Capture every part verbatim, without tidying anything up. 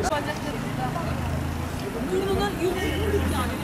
Burnuna yumruk yani.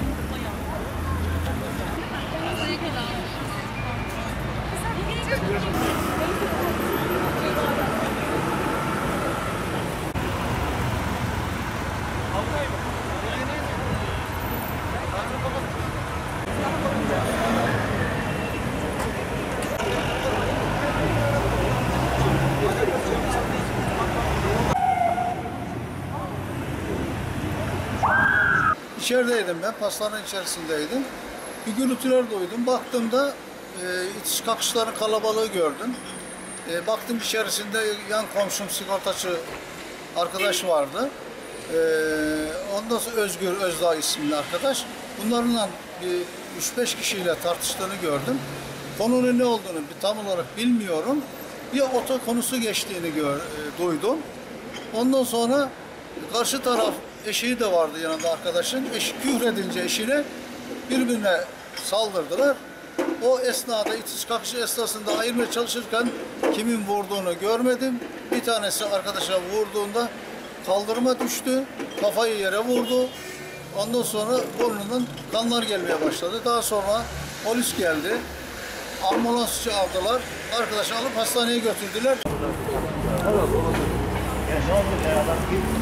İçerideydim ben, pastanın içerisindeydim. Bir gürültüler duydum. Baktığımda e, itiş kakışların kalabalığı gördüm. E, baktım içerisinde yan komşum sigortacı arkadaş vardı. E, ondan sonra Özgür Özdağ isimli arkadaş. Bunlarla bir üç beş kişiyle tartıştığını gördüm. Konunun ne olduğunu bir tam olarak bilmiyorum. Bir oto konusu geçtiğini gör, e, duydum. Ondan sonra karşı taraf eşeği de vardı yanında arkadaşın. Eşi küfredince eşine birbirine saldırdılar. O esnada itiş kakışı esnasında ayırmaya çalışırken kimin vurduğunu görmedim. Bir tanesi arkadaşa vurduğunda kaldırıma düştü. Kafayı yere vurdu. Ondan sonra burnundan kanlar gelmeye başladı. Daha sonra polis geldi. Ambulans çağırdılar. Arkadaşı alıp hastaneye götürdüler.